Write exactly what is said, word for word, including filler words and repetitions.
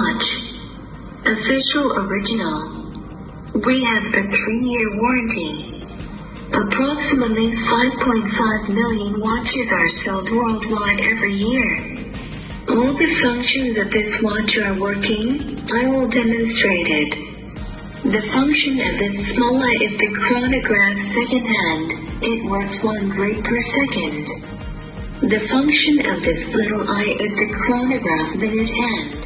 watch. Official original. We have a three-year warranty. Approximately five point five million watches are sold worldwide every year. All the functions of this watch are working. I will demonstrate it. The function of this small eye is the chronograph second hand. It works one beat per second. The function of this little eye is the chronograph minute hand.